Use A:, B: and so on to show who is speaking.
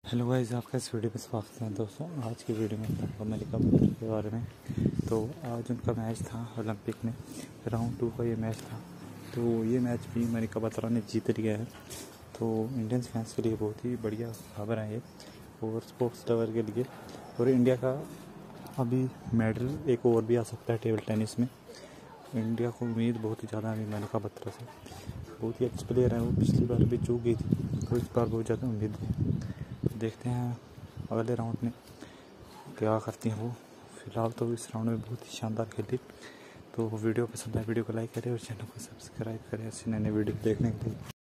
A: Hello guys, आपका इस video में स्वागत है। दोस्तों, आज की वीडियो में बताऊंगा मनिका बत्रा के बारे में। तो आज उनका मैच था ओलंपिक में, राउंड 2 का ये मैच था। तो ये मैच भी मनिका बत्रा ने जीत लिया है। तो इंडियन फैंस के लिए बहुत ही बढ़िया खबर है ये, और स्पोर्ट्स लवर के लिए। और इंडिया का अभी मेडल एक और भी आ सकता है टेबल टेनिस में। इंडिया को उम्मीद बहुत ही ज़्यादा है मनिका बत्रा से। बहुत ही अच्छे प्लेयर हैं वो, पिछली बार भी चूक गई थी, तो इस बार बहुत ज़्यादा उम्मीद है। देखते हैं अगले राउंड में क्या करती हैं वो। फिलहाल तो इस राउंड में बहुत ही शानदार खेली। तो वीडियो पसंद आए वीडियो को लाइक करें और चैनल को सब्सक्राइब करें ऐसे नए नए वीडियो देखने के लिए।